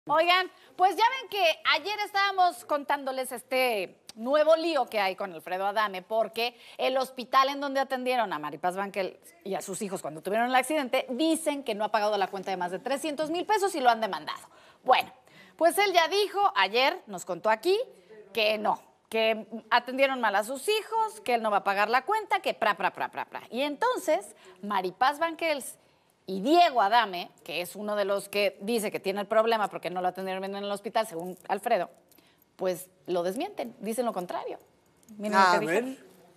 Oigan, pues ya ven que ayer estábamos contándoles este nuevo lío que hay con Alfredo Adame, porque el hospital en donde atendieron a Maripaz Banquels y a sus hijos cuando tuvieron el accidente, dicen que no ha pagado la cuenta de más de 300,000 pesos y lo han demandado. Bueno, pues él ya dijo, ayer nos contó aquí, que no, que atendieron mal a sus hijos, que él no va a pagar la cuenta, que pra. Y entonces, Maripaz Banquels y Diego Adame, que es uno de los que dice que tiene el problema porque no lo atendieron bien en el hospital, según Alfredo, pues lo desmienten, dicen lo contrario. Miren lo que dijeron.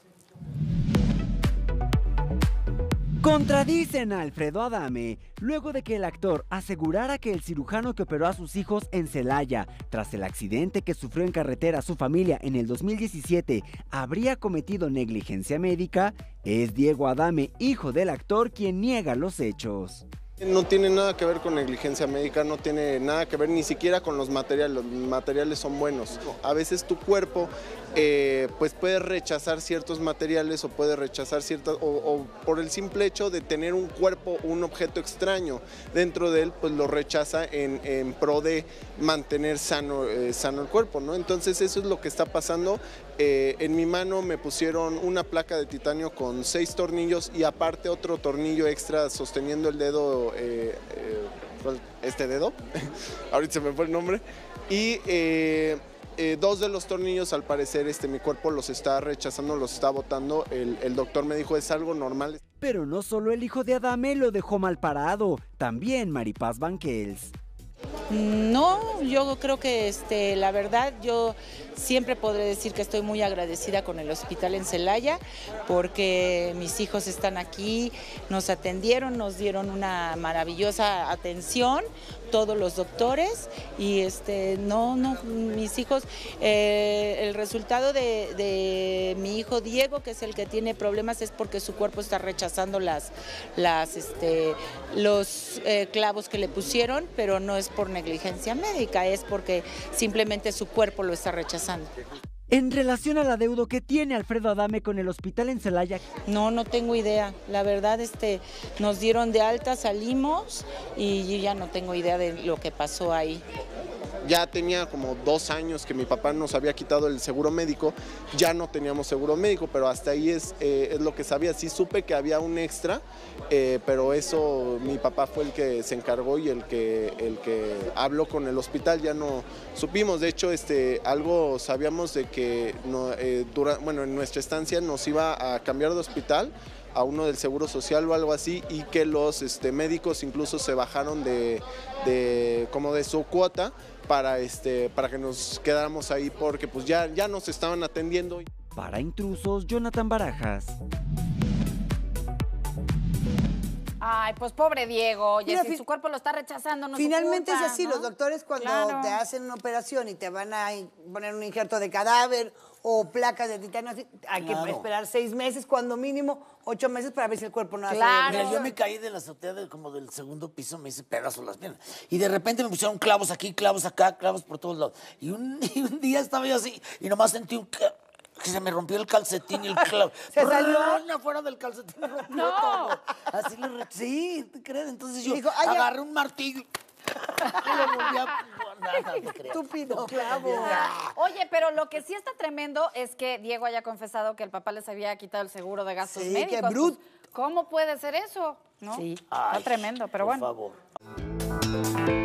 Contradicen a Alfredo Adame luego de que el actor asegurara que el cirujano que operó a sus hijos en Celaya tras el accidente que sufrió en carretera su familia en el 2017 habría cometido negligencia médica. Es Diego Adame, hijo del actor, quien niega los hechos. No tiene nada que ver con negligencia médica, no tiene nada que ver ni siquiera con los materiales son buenos. A veces tu cuerpo pues puede rechazar ciertos materiales o puede rechazar ciertas, o por el simple hecho de tener un cuerpo, un objeto extraño dentro de él, pues lo rechaza en pro de mantener sano el cuerpo, ¿no? Entonces eso es lo que está pasando. En mi mano me pusieron una placa de titanio con 6 tornillos y aparte otro tornillo extra sosteniendo el dedo, este dedo, ahorita se me fue el nombre, y 2 de los tornillos al parecer mi cuerpo los está rechazando, los está botando, el doctor me dijo es algo normal. Pero no solo el hijo de Adame lo dejó mal parado, también Maripaz Banquels. No, yo creo que la verdad yo siempre podré decir que estoy muy agradecida con el hospital en Celaya porque mis hijos están aquí, nos atendieron, nos dieron una maravillosa atención, todos los doctores y mis hijos, el resultado de mi hijo Diego, que es el que tiene problemas, es porque su cuerpo está rechazando los clavos que le pusieron, pero no es por negligencia médica, es porque simplemente su cuerpo lo está rechazando. En relación al adeudo que tiene Alfredo Adame con el hospital en Celaya. No tengo idea. La verdad, nos dieron de alta, salimos y yo ya no tengo idea de lo que pasó ahí. Ya tenía como 2 años que mi papá nos había quitado el seguro médico, ya no teníamos seguro médico, pero hasta ahí es lo que sabía. Sí supe que había un extra, pero eso mi papá fue el que se encargó y el que habló con el hospital, ya no supimos. De hecho, algo sabíamos de que en nuestra estancia nos iba a cambiar de hospital a uno del Seguro Social o algo así, y que los médicos incluso se bajaron de su cuota para que nos quedáramos ahí porque pues ya nos estaban atendiendo. Para Intrusos, Jonathan Barajas. Ay, pues pobre Diego, oye, si su cuerpo lo está rechazando, no finalmente es su culpa, es así, ¿no? Los doctores cuando te hacen una operación y te van a poner un injerto de cadáver o placas de titanio, hay que esperar 6 meses, cuando mínimo 8 meses para ver si el cuerpo no hace. Mira, yo me caí de la azotea como del segundo piso, me hice pedazo las piernas. Y de repente me pusieron clavos aquí, clavos acá, clavos por todos lados. Y un día estaba yo así y nomás sentí que se me rompió el calcetín y el clavo. ¿Se salió? Afuera del calcetín me rompió todo. Así sí, ¿te crees? Entonces yo agarré un martillo y lo volví a... Estúpido clavo. Oye, pero lo que sí está tremendo es que Diego haya confesado que el papá les había quitado el seguro de gastos médicos. Qué bruto. ¿Cómo puede ser eso? ¿No? Sí. Está tremendo, pero bueno. Por favor.